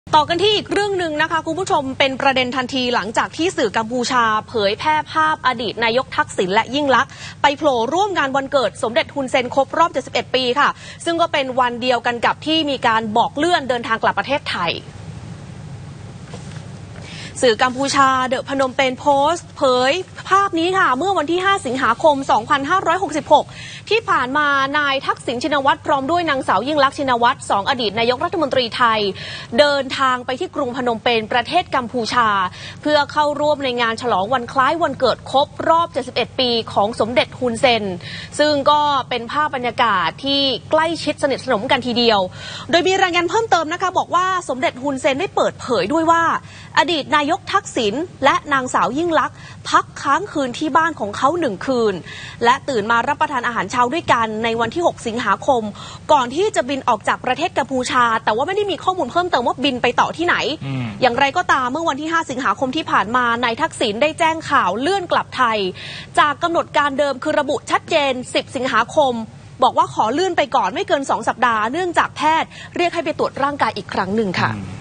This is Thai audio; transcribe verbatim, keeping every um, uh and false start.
ต่อกันที่อีกเรื่องหนึ่งนะคะคุณผู้ชมเป็นประเด็นทันทีหลังจากที่สื่อกัมพูชาเผยแพร่ภาพอดีตนายกทักษิณและยิ่งลักษณ์ไปโผล่ร่วมงานวันเกิดสมเด็จฮุนเซนครบรอบเจ็ดสิบเอ็ดปีค่ะซึ่งก็เป็นวันเดียวกันกับที่มีการบอกเลื่อนเดินทางกลับประเทศไทยสื่อกัมพูชาเดอะพนมเปญโพสต์เผยภาพนี้ค่ะเมื่อวันที่ห้าสิงหาคมสองพันห้าร้อยหกสิบหกที่ผ่านมานายทักษิณชินวัตรพร้อมด้วยนางสาวยิ่งลักษณ์ชินวัตรสองอดีตนายกรัฐมนตรีไทยเดินทางไปที่กรุงพนมเปญประเทศกัมพูชาเพื่อเข้าร่วมในงานฉลองวันคล้ายวันเกิดครบรอบเจ็ดสิบเอ็ดปีของสมเด็จฮุนเซนซึ่งก็เป็นภาพบรรยากาศที่ใกล้ชิดสนิทสนมกันทีเดียวโดยมีรายงานเพิ่มเติมนะคะบอกว่าสมเด็จฮุนเซนได้เปิดเผยด้วยว่าอดีตนายกทักษิณและนางสาวยิ่งลักษณ์พักค้างคืนที่บ้านของเขาหนึ่งคืนและตื่นมารับประทานอาหารเช้าด้วยกันในวันที่หกสิงหาคมก่อนที่จะบินออกจากประเทศกัมพูชาแต่ว่าไม่ได้มีข้อมูลเพิ่มเติมว่าบินไปต่อที่ไหน อ, อย่างไรก็ตามเมื่อวันที่ห้าสิงหาคมที่ผ่านมานายทักษิณได้แจ้งข่าวเลื่อนกลับไทยจากกำหนดการเดิมคือระบุชัดเจนสิบสิงหาคมบอกว่าขอเลื่อนไปก่อนไม่เกินสองสัปดาห์เนื่องจากแพทย์เรียกให้ไปตรวจร่างกายอีกครั้งหนึ่งค่ะ